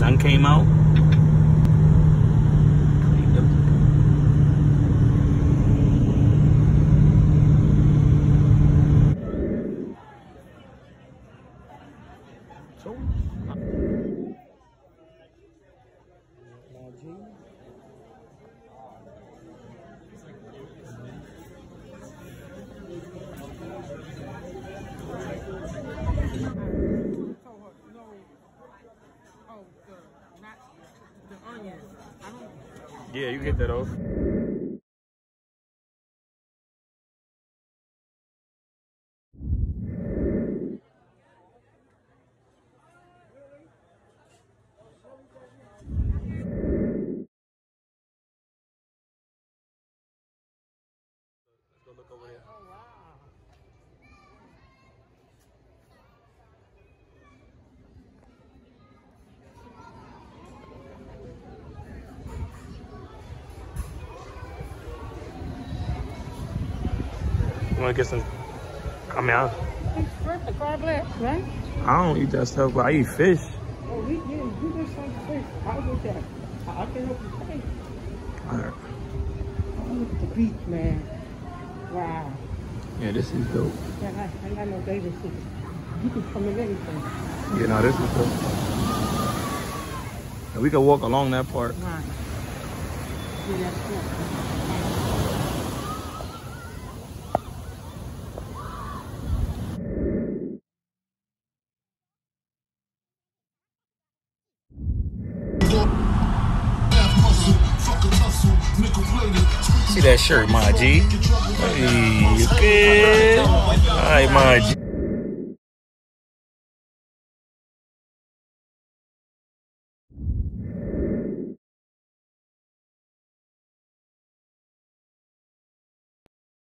sun came out. Yeah, you can get that off. Let's go look over there. Oh, wow. You want to get some? I mean, The crab legs, right? I don't eat that stuff, but I eat fish. Oh, we just like fish. I'll get that. I can help you pay. All right. Oh, look at the beach, man. Wow. Yeah, this is dope. Yeah, I got no bathing suit. You can come in anything. Yeah, no, this is dope. And we can walk along that part. Right. Yeah, that's cool. See that shirt, my G? Hey, you good? All right, my G.